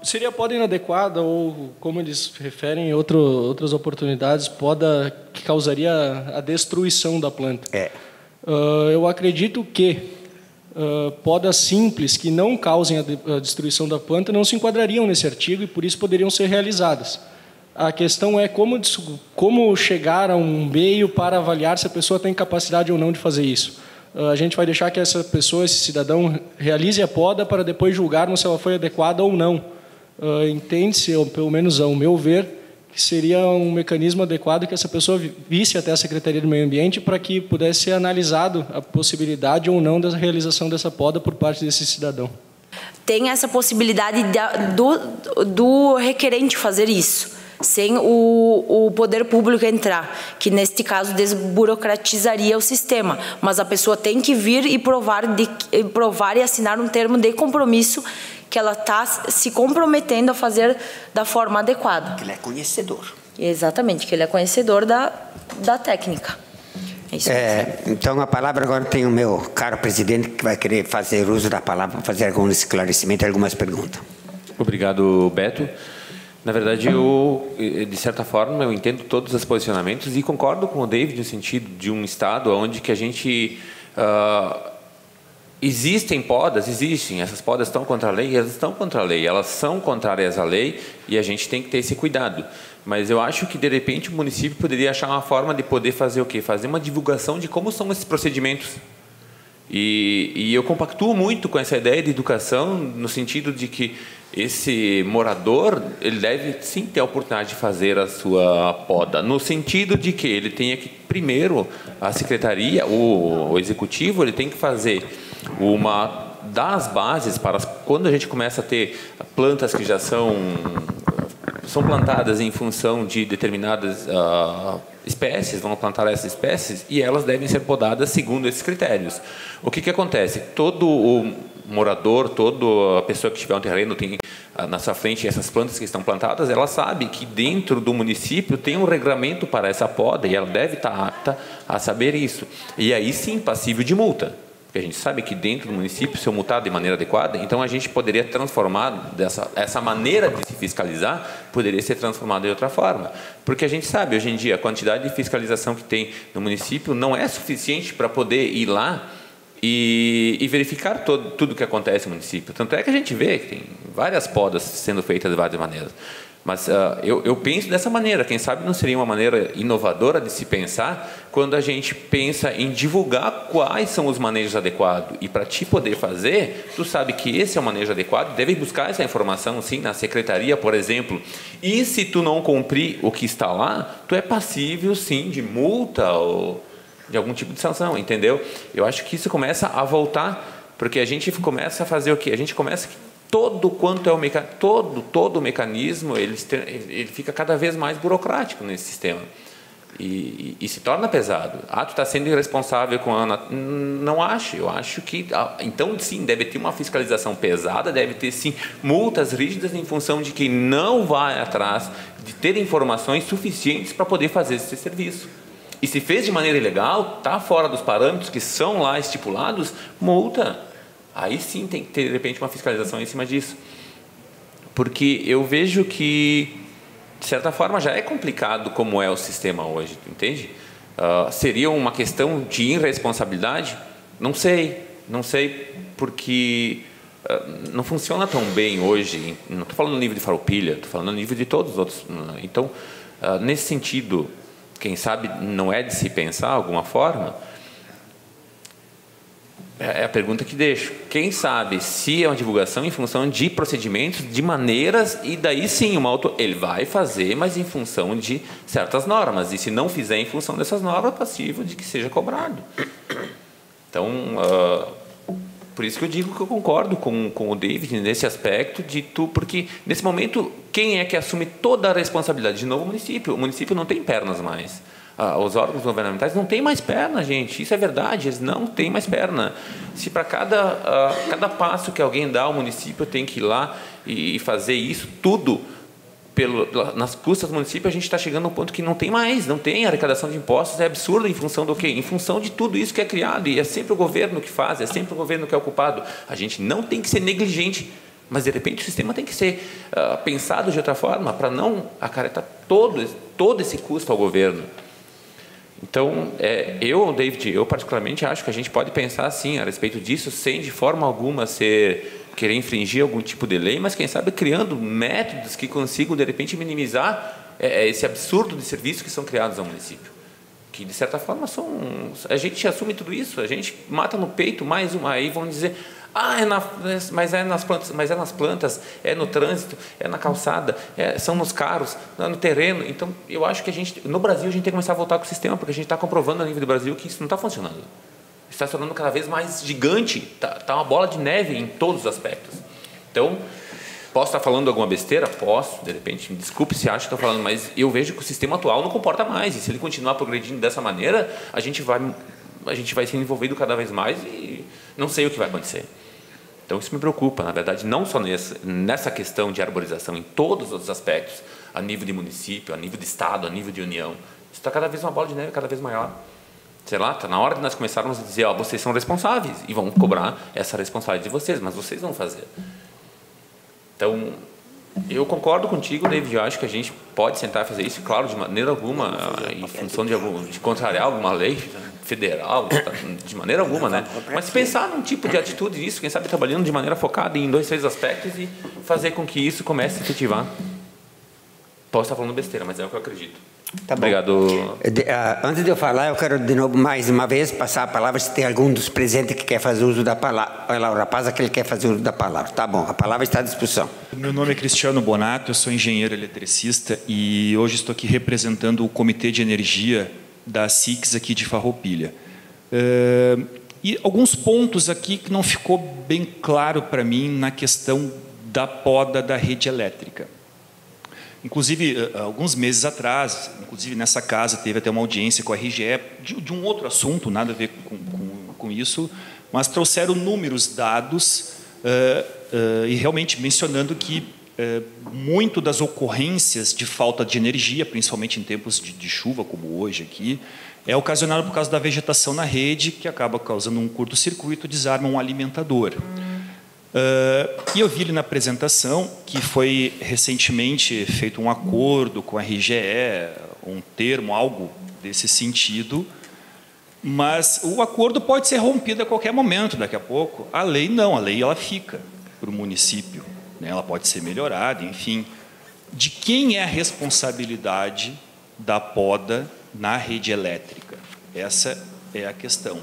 seria poda inadequada ou, como eles referem em outro, outras oportunidades, poda que causaria a destruição da planta. É. Uh, eu acredito que uh, podas simples que não causem a, de, a destruição da planta não se enquadrariam nesse artigo e por isso poderiam ser realizadas. A questão é como, como chegar a um meio para avaliar se a pessoa tem capacidade ou não de fazer isso. Uh, a gente vai deixar que essa pessoa, esse cidadão, realize a poda para depois julgarmos se ela foi adequada ou não. Uh, Entende-se, ou pelo menos ao meu ver, que seria um mecanismo adequado que essa pessoa visse até a Secretaria do Meio Ambiente para que pudesse ser analisado a possibilidade ou não da realização dessa poda por parte desse cidadão. Tem essa possibilidade do, do requerente fazer isso, sem o, o poder público entrar, que neste caso desburocratizaria o sistema, mas a pessoa tem que vir e provar, de, provar e assinar um termo de compromisso que ela está se comprometendo a fazer da forma adequada. Que ele é conhecedor. Exatamente, que ele é conhecedor da, da técnica. É isso é, então, a palavra agora tem o meu caro presidente, que vai querer fazer uso da palavra para fazer algum esclarecimento e algumas perguntas. Obrigado, Beto. Na verdade, eu, de certa forma, eu entendo todos os posicionamentos e concordo com o David no sentido de um Estado onde que a gente... Uh, existem podas, existem, essas podas estão contra a lei, elas estão contra a lei, elas são contrárias à lei e a gente tem que ter esse cuidado. Mas eu acho que, de repente, o município poderia achar uma forma de poder fazer o quê? Fazer uma divulgação de como são esses procedimentos. E, e eu compactuo muito com essa ideia de educação no sentido de que esse morador, ele deve sim ter a oportunidade de fazer a sua poda, no sentido de que ele tenha que, primeiro, a secretaria, o, o executivo, ele tem que fazer uma das bases para quando a gente começa a ter plantas que já são são plantadas em função de determinadas uh, espécies, vão plantar essas espécies e elas devem ser podadas segundo esses critérios. O que que acontece? Todo o morador, toda a pessoa que tiver um terreno tem uh, na sua frente essas plantas que estão plantadas, ela sabe que dentro do município tem um regramento para essa poda e ela deve estar apta a saber isso. E aí sim, passível de multa. A gente sabe que dentro do município, se eu multar de maneira adequada, então a gente poderia transformar dessa, essa maneira de se fiscalizar, poderia ser transformada de outra forma. Porque a gente sabe, hoje em dia, a quantidade de fiscalização que tem no município não é suficiente para poder ir lá e, e verificar todo, tudo o que acontece no município. Tanto é que a gente vê que tem várias podas sendo feitas de várias maneiras. Mas uh, eu, eu penso dessa maneira, quem sabe não seria uma maneira inovadora de se pensar quando a gente pensa em divulgar quais são os manejos adequados. E para te poder fazer, tu sabe que esse é o manejo adequado, deve buscar essa informação, sim, na secretaria, por exemplo. E se tu não cumprir o que está lá, tu é passível, sim, de multa ou de algum tipo de sanção, entendeu? Eu acho que isso começa a voltar, porque a gente começa a fazer o quê? A gente começa... Todo quanto é o meca... todo todo o mecanismo ele, ele fica cada vez mais burocrático nesse sistema e, e, e se torna pesado. Ah, tu está sendo irresponsável com a... Não acho. Eu acho que então sim deve ter uma fiscalização pesada, deve ter sim multas rígidas em função de quem não vai atrás de ter informações suficientes para poder fazer esse serviço. E se fez de maneira ilegal, está fora dos parâmetros que são lá estipulados, multa. Aí sim tem que ter, de repente, uma fiscalização em cima disso. Porque eu vejo que, de certa forma, já é complicado como é o sistema hoje, entende? Uh, seria uma questão de irresponsabilidade? Não sei, não sei, porque uh, não funciona tão bem hoje. Não estou falando no nível de Farroupilha, estou falando no nível de todos os outros. Então, uh, nesse sentido, quem sabe não é de se pensar alguma forma. É a pergunta que deixo. Quem sabe se é uma divulgação em função de procedimentos, de maneiras, e daí sim, uma auto... ele vai fazer, mas em função de certas normas. E se não fizer em função dessas normas, é passível de que seja cobrado. Então, uh, por isso que eu digo que eu concordo com, com o David nesse aspecto de tu, porque nesse momento, quem é que assume toda a responsabilidade? De novo, o município. O município não tem pernas mais. Ah, os órgãos governamentais não têm mais perna, gente. Isso é verdade, eles não têm mais perna. Se para cada, uh, cada passo que alguém dá, o município tem que ir lá e fazer isso tudo pelo, nas custas do município, a gente está chegando a um ponto que não tem mais, não tem arrecadação de impostos, é absurdo em função do quê? Em função de tudo isso que é criado, e é sempre o governo que faz, é sempre o governo que é ocupado. A gente não tem que ser negligente Mas, de repente, o sistema tem que ser uh, pensado de outra forma para não acarretar todo, todo esse custo ao governo. Então, é, eu, David, eu particularmente acho que a gente pode pensar assim a respeito disso, sem de forma alguma ser, querer infringir algum tipo de lei, mas, quem sabe, criando métodos que consigam, de repente, minimizar é, esse absurdo de serviços que são criados ao município. Que, de certa forma, são... A gente assume tudo isso, a gente mata no peito mais uma... Aí vão dizer, ah, é na, mas, é nas plantas, mas é nas plantas, é no trânsito, é na calçada, é, são nos carros, é no terreno. Então, eu acho que a gente... No Brasil, a gente tem que começar a voltar com o sistema, porque a gente está comprovando a nível do Brasil que isso não está funcionando. Está se tornando cada vez mais gigante, está tá uma bola de neve em todos os aspectos. Então... Posso estar falando alguma besteira? Posso, de repente, me desculpe se acha que estou falando, mas eu vejo que o sistema atual não comporta mais. E se ele continuar progredindo dessa maneira, a gente vai, a gente vai ser envolvido cada vez mais e não sei o que vai acontecer. Então, isso me preocupa, na verdade, não só nessa, nessa questão de arborização, em todos os aspectos, a nível de município, a nível de Estado, a nível de União. Isso está cada vez uma bola de neve, cada vez maior. Sei lá, está na hora de nós começarmos a dizer, ó, vocês são responsáveis e vão cobrar essa responsabilidade de vocês, mas vocês vão fazer. Então, eu concordo contigo, David, eu acho que a gente pode sentar e fazer isso, claro, de maneira alguma, em função de, algum, de contrariar alguma lei federal, de maneira alguma, né? Mas pensar num tipo de atitude disso, quem sabe trabalhando de maneira focada em dois, três aspectos e fazer com que isso comece a efetivar. Posso estar falando besteira, mas é o que eu acredito. Tá bom. Obrigado. De, uh, antes de eu falar, eu quero de novo, mais uma vez, passar a palavra se tem algum dos presentes que quer fazer uso da palavra. Olha lá, o rapaz aquele que quer fazer uso da palavra. Tá bom, a palavra está à disposição. Meu nome é Cristiano Bonato, eu sou engenheiro eletricista e hoje estou aqui representando o Comitê de Energia da S I Cs aqui de Farroupilha. Uh, e alguns pontos aqui que não ficou bem claro para mim na questão da poda da rede elétrica. Inclusive, alguns meses atrás, inclusive nessa casa, teve até uma audiência com a R G E de, de um outro assunto, nada a ver com, com, com isso, mas trouxeram números, dados, uh, uh, e realmente mencionando que uh, muito das ocorrências de falta de energia, principalmente em tempos de, de chuva, como hoje aqui, é ocasionado por causa da vegetação na rede, que acaba causando um curto-circuito, desarma um alimentador. Uh, e eu vi ali na apresentação que foi recentemente feito um acordo com a R G E, um termo, algo desse sentido, mas o acordo pode ser rompido a qualquer momento, daqui a pouco. A lei não, a lei ela fica para o município, né? Ela pode ser melhorada, enfim. De quem é a responsabilidade da poda na rede elétrica? Essa é a questão.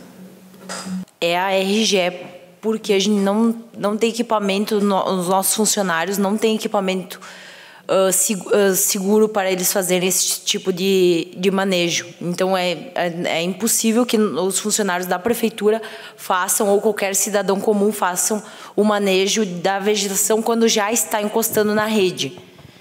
É a R G E, porque a gente não, não tem equipamento, os nossos funcionários não têm equipamento uh, seguro para eles fazerem esse tipo de, de manejo. Então, é, é, é impossível que os funcionários da prefeitura façam, ou qualquer cidadão comum façam, o manejo da vegetação quando já está encostando na rede.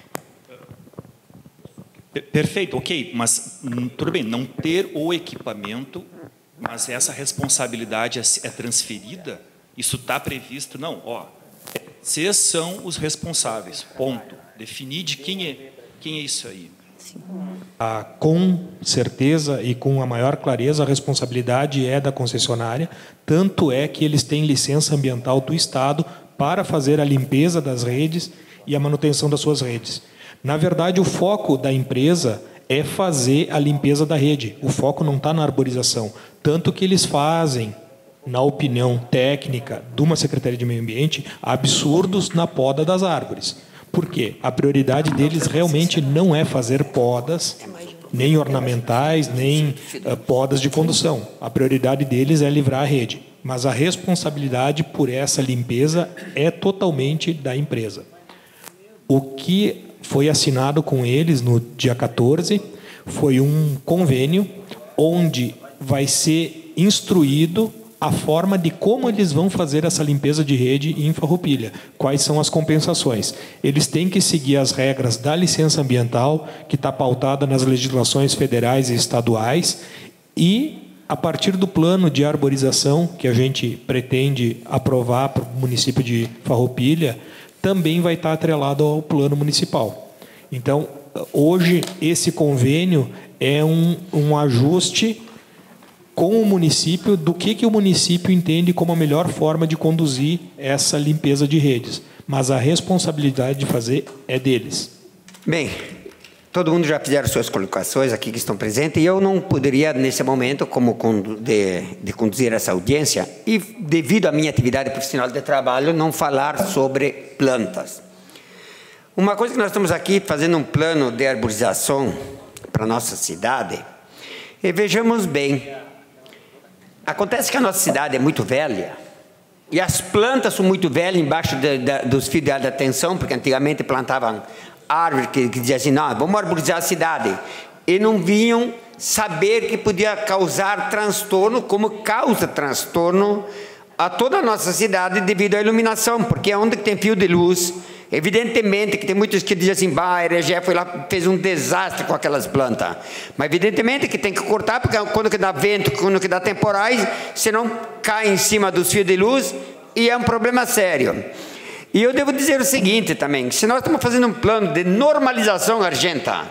Perfeito, ok, mas tudo bem, não ter o equipamento, mas essa responsabilidade é transferida? Isso está previsto? Não, ó, vocês são os responsáveis, ponto. Definir de quem é, quem é isso aí. Ah, com certeza e com a maior clareza, a responsabilidade é da concessionária, tanto é que eles têm licença ambiental do Estado para fazer a limpeza das redes e a manutenção das suas redes. Na verdade, o foco da empresa é fazer a limpeza da rede. O foco não está na arborização. Tanto que eles fazem, na opinião técnica de uma Secretaria de Meio Ambiente, absurdos na poda das árvores. Por quê? A prioridade deles realmente não é fazer podas, nem ornamentais, nem uh, podas de condução. A prioridade deles é livrar a rede. Mas a responsabilidade por essa limpeza é totalmente da empresa. O que foi assinado com eles no dia quatorze foi um convênio onde vai ser instruído a forma de como eles vão fazer essa limpeza de rede em Farroupilha, quais são as compensações. Eles têm que seguir as regras da licença ambiental, que está pautada nas legislações federais e estaduais, e, a partir do plano de arborização, que a gente pretende aprovar para o município de Farroupilha, também vai estar atrelado ao plano municipal. Então, hoje, esse convênio é um, um ajuste com o município do que, que o município entende como a melhor forma de conduzir essa limpeza de redes. mas a responsabilidade de fazer é deles. Bem, todo mundo já fizeram suas colocações aqui que estão presentes, e eu não poderia, nesse momento, como de, de conduzir essa audiência, e devido à minha atividade profissional de trabalho, não falar sobre plantas. Uma coisa que nós estamos aqui fazendo um plano de arborização para a nossa cidade, e vejamos bem, acontece que a nossa cidade é muito velha, e as plantas são muito velhas embaixo de, de, dos fios de alta tensão, porque antigamente plantavam árvores que, que diziam assim, não, vamos arborizar a cidade. E não vinham saber que podia causar transtorno, como causa transtorno a toda a nossa cidade devido à iluminação, porque onde tem fio de luz, evidentemente que tem muitos que dizem assim, bah, a R G E foi lá, fez um desastre com aquelas plantas. Mas evidentemente que tem que cortar, porque quando que dá vento, quando que dá temporais, senão cai em cima dos fios de luz e é um problema sério. E eu devo dizer o seguinte também, se nós estamos fazendo um plano de normalização argenta,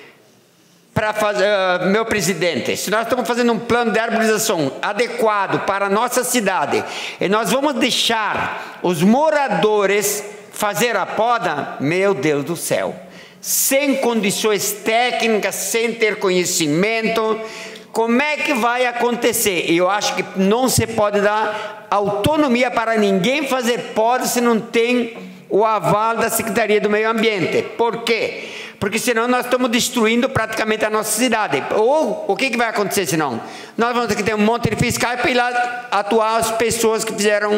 para fazer, uh, meu presidente, se nós estamos fazendo um plano de arborização adequado para a nossa cidade, e nós vamos deixar os moradores fazer a poda, meu Deus do céu, sem condições técnicas, sem ter conhecimento, como é que vai acontecer? Eu acho que não se pode dar autonomia para ninguém fazer poda se não tem o aval da Secretaria do Meio Ambiente. Por quê? Porque senão nós estamos destruindo praticamente a nossa cidade. Ou o que, que vai acontecer senão? Nós vamos ter que ter um monte de fiscais para ir lá atuar as pessoas que fizeram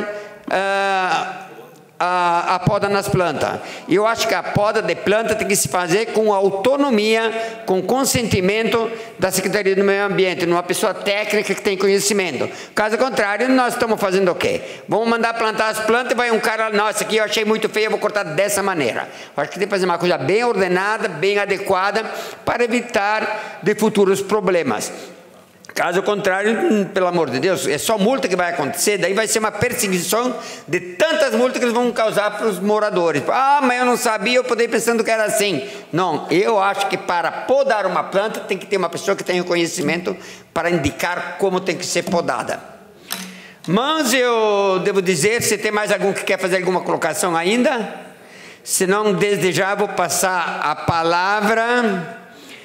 uh, a, a poda nas plantas. E eu acho que a poda de planta tem que se fazer com autonomia, com consentimento da Secretaria do Meio Ambiente, numa pessoa técnica que tem conhecimento. Caso contrário, nós estamos fazendo o quê? Vamos mandar plantar as plantas e vai um cara, nossa, aqui eu achei muito feio, eu vou cortar dessa maneira. Eu acho que tem que fazer uma coisa bem ordenada, bem adequada, para evitar de futuros problemas. Caso contrário, pelo amor de Deus, é só multa que vai acontecer, daí vai ser uma perseguição de tantas multas que eles vão causar para os moradores. Ah, mas eu não sabia, eu poderia pensando que era assim. Não, eu acho que para podar uma planta tem que ter uma pessoa que tenha conhecimento para indicar como tem que ser podada. Mas eu devo dizer, se tem mais algum que quer fazer alguma colocação ainda, se não, desde já vou passar a palavra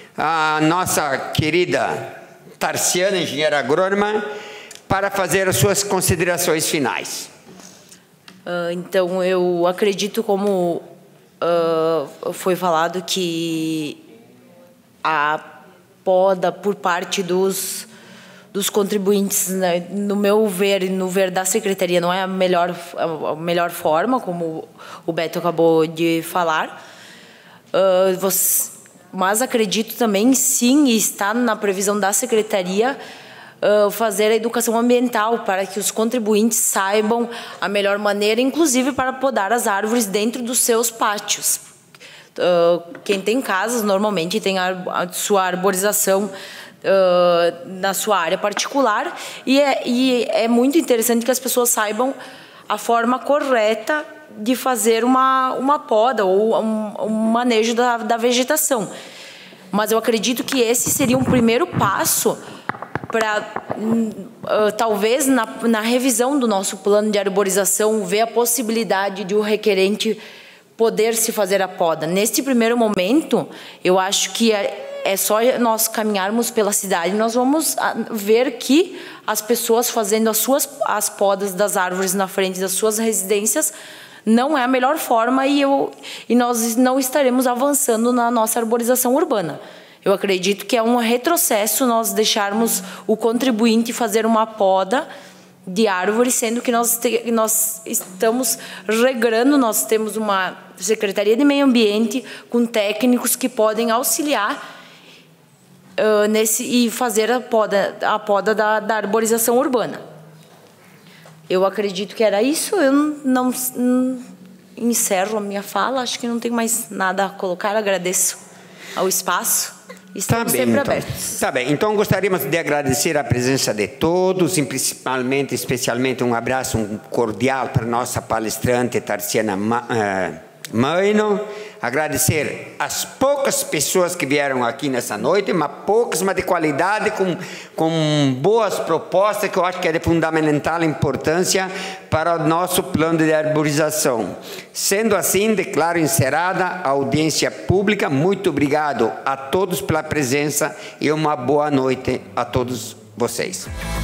à nossa querida Tarciana, engenheira agrônoma, para fazer as suas considerações finais. Uh, então, eu acredito, como uh, foi falado, que a poda por parte dos, dos contribuintes, né, no meu ver e no ver da Secretaria, não é a melhor, a melhor forma, como o Beto acabou de falar. Uh, você, Mas acredito também, sim, e está na previsão da Secretaria, uh, fazer a educação ambiental para que os contribuintes saibam a melhor maneira, inclusive para podar as árvores dentro dos seus pátios. Uh, quem tem casas, normalmente tem a, a sua arborização uh, na sua área particular, e é, e é muito interessante que as pessoas saibam a forma correta de fazer uma, uma poda ou um, um manejo da, da vegetação. Mas eu acredito que esse seria um primeiro passo para, uh, talvez, na, na revisão do nosso plano de arborização, ver a possibilidade de o requerente poder se fazer a poda. Neste primeiro momento, eu acho que é, é só nós caminharmos pela cidade, nós vamos ver que as pessoas fazendo as suas as podas das árvores na frente das suas residências não é a melhor forma, e, eu, e nós não estaremos avançando na nossa arborização urbana. Eu acredito que é um retrocesso nós deixarmos o contribuinte fazer uma poda de árvore, sendo que nós, te, nós estamos regrando, nós temos uma Secretaria de Meio Ambiente com técnicos que podem auxiliar uh, nesse, e fazer a poda, a poda da, da arborização urbana. Eu acredito que era isso, eu não, não encerro a minha fala, acho que não tenho mais nada a colocar, agradeço ao espaço, estamos tá bem, sempre então. abertos. Tá bem, então gostaríamos de agradecer a presença de todos, e principalmente, especialmente um abraço um cordial para a nossa palestrante Tarciana Maino, Agradecer as poucas pessoas que vieram aqui nessa noite, mas poucas, mas de qualidade, com, com boas propostas, que eu acho que é de fundamental importância para o nosso plano de arborização. Sendo assim, declaro encerrada a audiência pública. Muito obrigado a todos pela presença e uma boa noite a todos vocês.